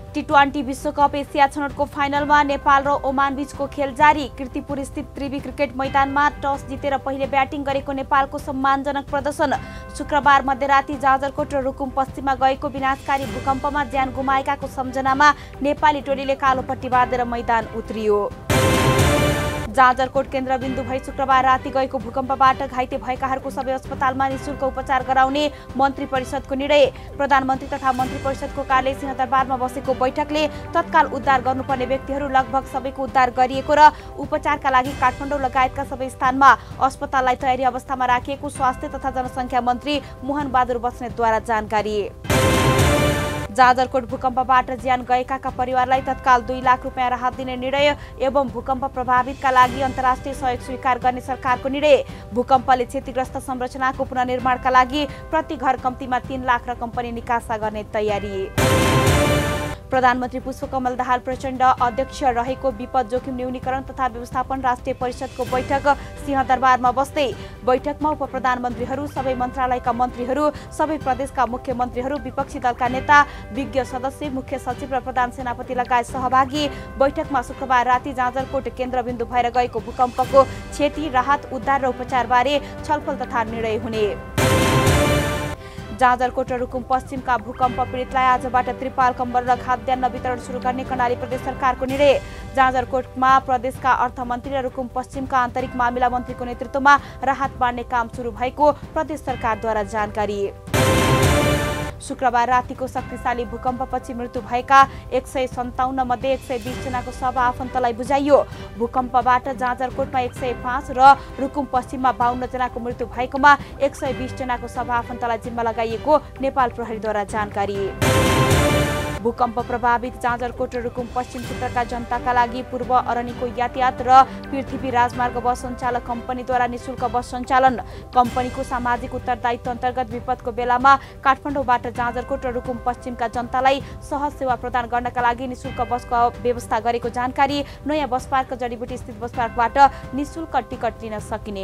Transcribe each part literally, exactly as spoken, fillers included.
T twenty विश्वकप Asia छनौटको फाइनलमा नेपाल र ओमान बीचको खेल जारी। कीर्तिपुर स्थित त्रिवी क्रिकेट मैदानमा टस जितेर पहिले ब्याटिङ गरेको नेपालको सम्मानजनक प्रदर्शन। शुक्रबार मध्यराती जाजरकोट र रुकुम पश्चिममा गएको विनाशकारी भूकम्पमा ज्यान गुमाएकाको सम्झनामा नेपाली टोलीले कालो पट्टी बाँधेर मैदान उत्रियो। जाजरकोट केन्द्रबिन्दु भई शुक्रबार राति गएको भूकम्पबाट घाइते भएकाहरूको सबै अस्पतालमा निशुल्क उपचार गराउने मन्त्री परिषदको निर्णय। प्रधानमन्त्री तथा मन्त्री परिषदको कार्यालय सिंहदरबारमा बसेको बैठकले तत्काल उद्धार गर्नुपर्ने व्यक्तिहरू लगभग सबैको उद्धार गरिएको र उपचारका लागि काठमाडौँ लगायतका सबै स्थानमा अस्पताललाई तयारी अवस्थामा राखिएको स्वास्थ्य तथा जनसङ्ख्या मन्त्री मोहन बहादुर बस्नेतद्वारा जानकारी। जाजरकोट भूकम्पबाट ज्यान गएकाका परिवारलाई तत्काल दुई लाख रुपियाँ राहत दिने निर्णय एवं भूकम्प प्रभावितका लागि अन्तर्राष्ट्रिय सहयोग स्वीकार गर्ने सरकारको निर्णय। भूकम्पले क्षतिग्रस्त संरचनाको पुनर्निर्माणका लागि प्रति घर कम्तीमा तीन लाख रकम पनि निकासा गर्ने तयारी। प्रधानमन्त्री पुष्पकमल दाहाल प्रचण्ड अध्यक्ष रहेको विपद जोखिम न्यूनीकरण तथा व्यवस्थापन राष्ट्रिय परिषदको बैठक सिंहदरबारमा बस्दै। बैठकमा उप प्रधानमन्त्रीहरू, सबै मन्त्रालयका मन्त्रीहरू, सबै प्रदेशका मुख्यमन्त्रीहरू, विपक्षी दलका नेता, विज्ञ सदस्य, मुख्य सचिव र प्रधान सेनापति लगायत सहभागी। बैठकमा शुक्रबार राति जाजरकोट केन्द्रबिन्दु भएर गएको भूकम्पको क्षति, राहत, उद्धार र उपचारबारे छलफल तथा निर्णय हुने। जाजरकोट र रुकुम पश्चिमका भूकम्प पीडितलाई आजबाट त्रिपाल, कम्बल र खाद्यान्न वितरण सुरु गर्ने कर्णाली प्रदेश सरकारको निर्णय। जाजरकोटमा प्रदेशका अर्थमन्त्री र रुकुम पश्चिमका आन्तरिक मामिला मन्त्रीको नेतृत्वमा राहत बाँड्ने काम सुरु भएको प्रदेश सरकारद्वारा जानकारी। शुक्रबार रातिको शक्तिशाली भूकम्पपछि मृत्यु भएका एक सय सन्ताउन्न मध्ये एक सय बीस जनाको शव आफन्तलाई बुझाइयो। भूकम्पबाट जाजरकोटमा एक सय पाँच र रुकुम पश्चिममा बाहन्न जनाको मृत्यु भएकोमा एक सय बीस जनाको शव आफन्तलाई जिम्मा लगाइएको नेपाल प्रहरीद्वारा जानकारी। भूकम्प प्रभावित जाजरकोट र रुकुम पश्चिम क्षेत्रका जनताका लागि पूर्व अरनिको यातायात र पृथ्वी राजमार्ग बस सञ्चालक कम्पनीद्वारा निशुल्क बस सञ्चालन। कम्पनीको सामाजिक उत्तरदायित्व अन्तर्गत विपदको बेलामा काठमाडौँबाट जाजरकोट र रुकुम पश्चिमका जनतालाई सहज सेवा प्रदान गर्नका लागि निशुल्क बसको व्यवस्था गरेको जानकारी। नयाँ बस पार्क जडीबुटी स्थित बस पार्कबाट निशुल्क टिकट लिन सकिने।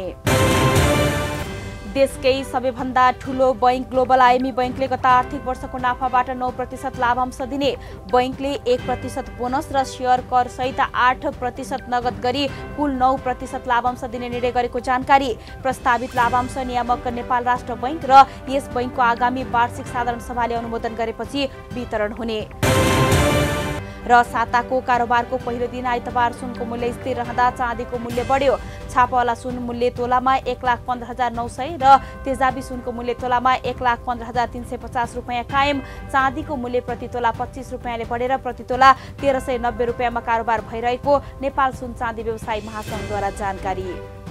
देशकै सबैभन्दा ठूलो बैंक ग्लोबल आइएमई बैंकले गत आर्थिक वर्षको नाफाबाट नौ प्रतिशत लाभांश दिने। बैंकले एक प्रतिशत बोनस र शेयर कर सहित आठ प्रतिशत नगद गरी कुल नौ प्रतिशत लाभांश दिने निर्णय गरेको जानकारी। प्रस्तावित लाभांश नियामक नेपाल राष्ट्र बैंक र यस बैंकको आगामी वार्षिक साधारण सभाले अनुमोदन गरेपछि वितरण हुने। र साताको कारोबारको पहिलो दिन आइतबार सुनको मूल्य स्थिर रहँदा चाँदीको मूल्य बढ्यो। छापावाला सुन मूल्य तोलामा एक लाख पन्ध्र हजार नौ सय र तेजाबी सुनको मूल्य तोलामा एक लाख पन्ध्र हजार तीन सय पचास रुपियाँ कायम। चाँदीको मूल्य प्रति तोला पच्चिस रुपियाँले बढेर प्रति तोला तेह्र सय नब्बे रुपियाँमा कारोबार भइरहेको नेपाल सुन चाँदी व्यवसायी महासङ्घद्वारा जानकारी।